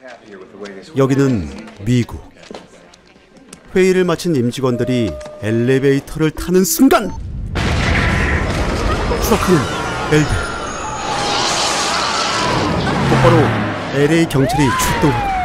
여기는 미국. 회의를 마친 임직원들이 엘리베이터를 타는 순간 추락하는 엘베. 곧바로 LA 경찰이 출동하고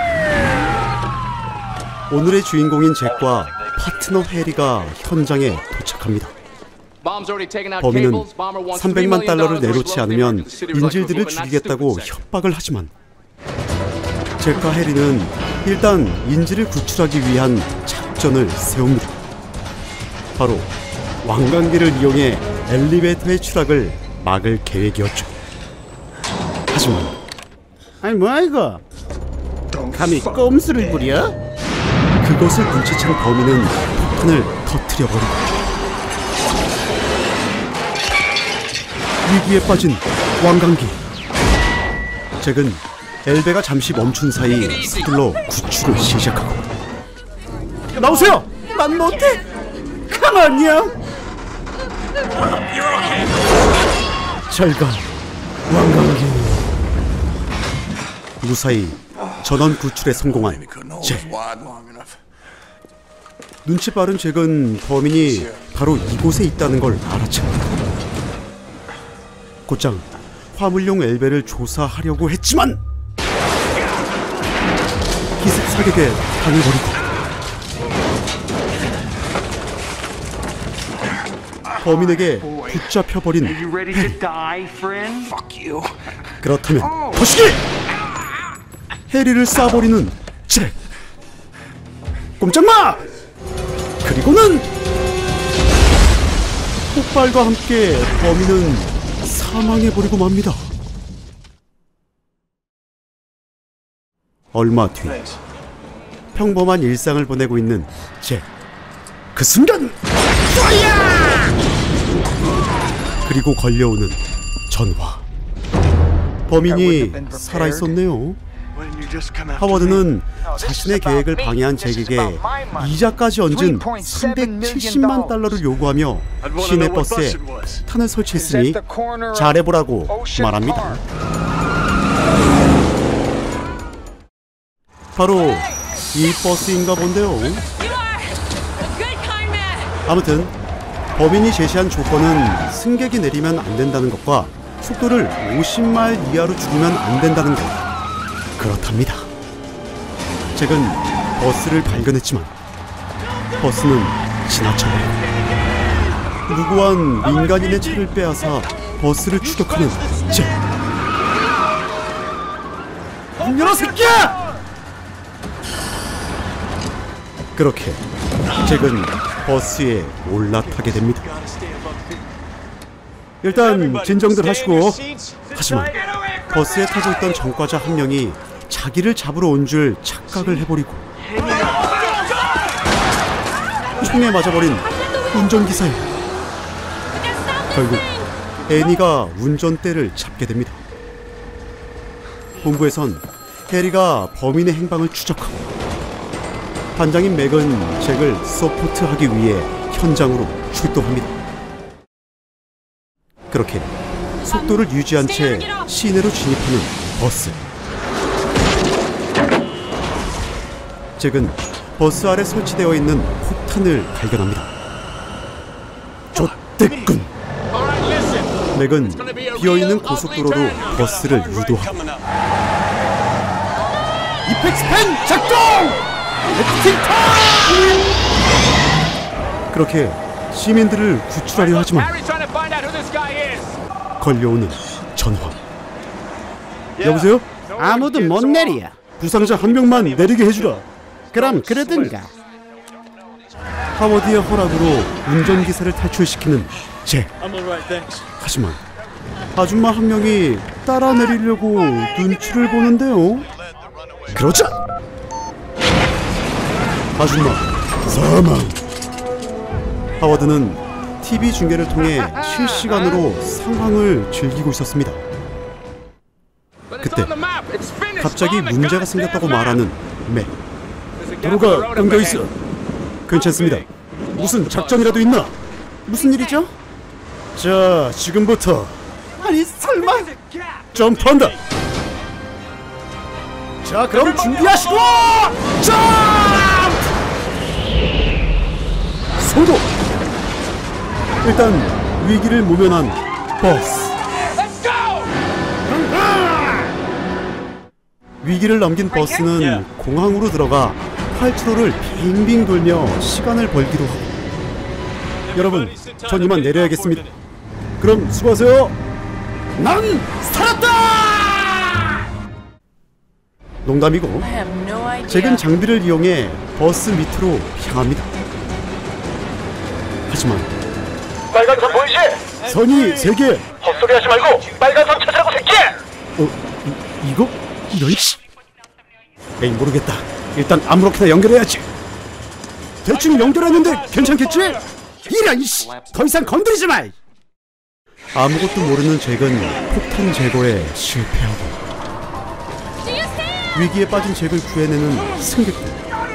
오늘의 주인공인 잭과 파트너 해리가 현장에 도착합니다. 범인은 300만 달러를 내놓지 않으면 인질들을 죽이겠다고 협박을 하지만 잭과 해리는 일단 인질을 구출하기 위한 작전을 세웁니다. 바로 왕관계를 이용해 엘리베이터의 추락을 막을 계획이었죠. 하지만 아니 뭐야 이거? 감히 꼼수를 부려? 그것을 눈치챈 범인은 폭탄을 터뜨려버리고 위기에 빠진 왕관기. 잭은 엘베가 잠시 멈춘 사이 서둘러 구출을 시작하고 나오세요! 난 못해! 가만히야! 잘가 왕관기. 무사히 전원 구출에 성공한 잭. 눈치 빠른 잭은 범인이 바로 이곳에 있다는 걸 알아챕니다. 곧장 화물용 엘베를 조사하려고 했지만 기습 사격에 당해버리고 범인에게 붙잡혀버린 해리. 그렇다면 거시기! 해리를 쏴버리는 잭. 꼼짝마! 그리고는 폭발과 함께 범인은 사망해버리고 맙니다. 얼마 뒤 평범한 일상을 보내고 있는 잭. 그 순간 그리고 걸려오는 전화. 범인이 살아있었네요. 하워드는 자신의 계획을 방해한 잭에게 이자까지 얹은 370만 달러를 요구하며 시내 버스에 폭탄을 설치했으니 잘해보라고 말합니다. 바로 이 버스인가 본데요. 아무튼 범인이 제시한 조건은 승객이 내리면 안 된다는 것과 속도를 50마일 이하로 줄이면 안 된다는 것. 그렇답니다. 잭은 버스를 발견했지만 버스는 지나쳐버리고 무고한 민간인의 차를 빼앗아 버스를 추격하는 잭. 문 열어 새끼야! 그렇게 잭은 버스에 올라타게 됩니다. 일단 진정들 하시고. 하지만 버스에 타고 있던 전과자 한 명이 자기를 잡으러 온 줄 착각을 해버리고 총에 맞아버린 운전기사에 결국 애니가 운전대를 잡게 됩니다. 본부에선 해리가 범인의 행방을 추적하고 반장인 맥은 잭을 서포트하기 위해 현장으로 출동합니다. 그렇게 속도를 유지한 채 시내로 진입하는 버스. 잭은 버스 아래 설치되어 있는 폭탄을 발견합니다. 좆됐군. 맥은 비어있는 고속도로로 버스를 유도하고 이펙스펜 작동! 그렇게 시민들을 구출하려 하지만 걸려오는 전화. 여보세요? 아무도 못 내려. 부상자 한 명만 내리게 해주라. 그럼 그러든가. 하워드의 허락으로 운전기사를 탈출시키는 잭. 하지만 아줌마 한 명이 따라 내리려고 눈치를 보는데요. 그러자 아줌마 사망. 하워드는 TV 중계를 통해 실시간으로 상황을 즐기고 있었습니다. 그때 갑자기 문제가 생겼다고 말하는 맥. 도로가 끊겨있어. 괜찮습니다. 무슨 작전이라도 있나? 무슨 일이죠? 자, 지금부터 아니 설마. 점프한다. 자, 그럼 준비하시고 점프! 성공! 일단 위기를 모면한 버스. 위기를 넘긴 버스는 공항으로 들어가 활주로를 빙빙 돌며 시간을 벌기로 하고, 여러분, 전 이만 내려야겠습니다. 그럼 수고하세요. 난 살았다! 농담이고, 잭은 장비를 이용해 버스 밑으로 향합니다. 하지만 빨간 선 보이지? 선이 3개. 헛소리 하지 말고 빨간 선 찾으라고 새끼! 이거? 이런 씨. 에이, 모르겠다. 일단 아무렇게나 연결해야지. 대충 연결했는데 괜찮겠지? 이런 씨! 더 이상 건드리지 마! 아무것도 모르는 잭은 폭탄 제거에 실패하고, 위기에 빠진 잭을 구해내는 승객들.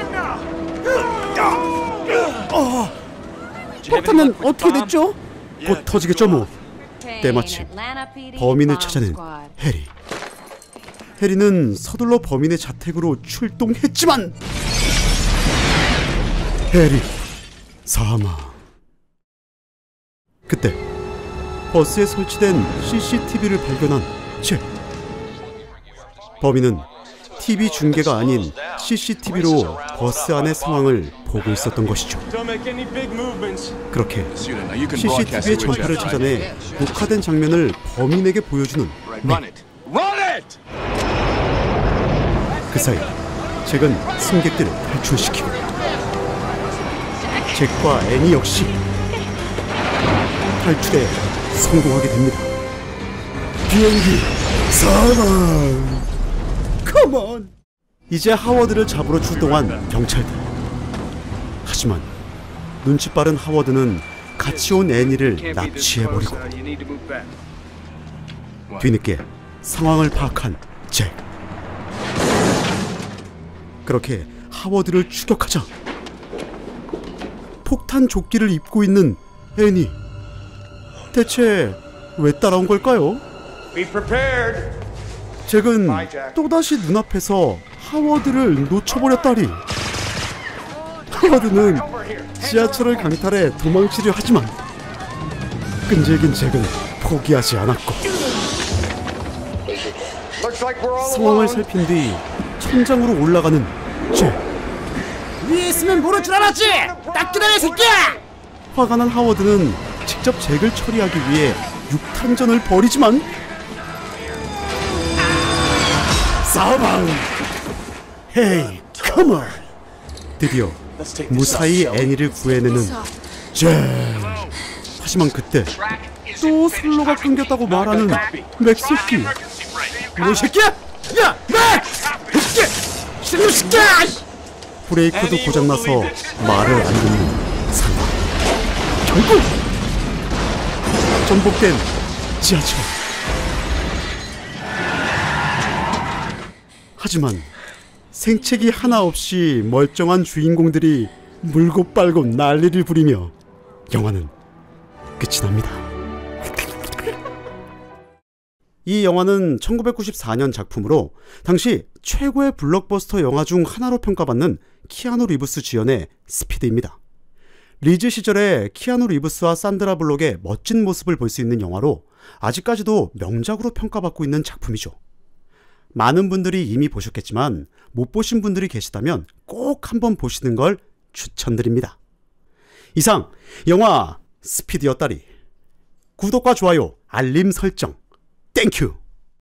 폭탄은 어떻게 됐죠? 곧 터지겠죠 뭐. 때마침 범인을 찾아낸 해리. 해리는 서둘러 범인의 자택으로 출동했지만 해리 사망. 그때 버스에 설치된 CCTV를 발견한 잭. 범인은 TV 중계가 아닌 CCTV로 버스 안의 상황을 보고 있었던 것이죠. 그렇게 CCTV의 전파를 찾아내 녹화된 장면을 범인에게 보여주는 넷. 그 사이 잭은 승객들을 탈출시키고, 잭과 애니 역시 탈출에 성공하게 됩니다. 비행기 사망. 컴온. 이제 하워드를 잡으러 출동한 경찰들. 하지만 눈치 빠른 하워드는 같이 온 애니를 납치해버리고, 뒤늦게 상황을 파악한 잭. 그렇게 하워드를 추격하자 폭탄 조끼를 입고 있는 애니. 대체 왜 따라온 걸까요? 잭은 또다시 눈앞에서 하워드를 놓쳐버렸다니. 하워드는 지하철을 강탈해 도망치려 하지만 끈질긴 잭은 포기하지 않았고, 상황을 살핀 뒤 천장으로 올라가는 잭. 위에 있으면 모를 줄 알았지! 딱 기다려, 새끼야! 화가 난 하워드는 직접 잭을 처리하기 위해 육탄전을 벌이지만 사망. 헤이, 컴온. 드디어 무사히 애니를 구해내는 잭. 하지만 그때 또 선로가 끊겼다고 말하는 맥새끼. 이 새끼야! 야! 맥! 새끼! 신놈 새끼야! 브레이크도 고장나서 말을 안 듣는 상황. 결국 전복된 지하철. 하지만 생채기 하나 없이 멀쩡한 주인공들이 물고 빨고 난리를 부리며 영화는 끝이 납니다. 이 영화는 1994년 작품으로 당시 최고의 블록버스터 영화 중 하나로 평가받는 키아누 리브스 주연의 스피드입니다. 리즈 시절에 키아누 리브스와 산드라 블록의 멋진 모습을 볼 수 있는 영화로 아직까지도 명작으로 평가받고 있는 작품이죠. 많은 분들이 이미 보셨겠지만 못 보신 분들이 계시다면 꼭 한번 보시는 걸 추천드립니다. 이상 영화 스피드였다리. 구독과 좋아요, 알림 설정 땡큐.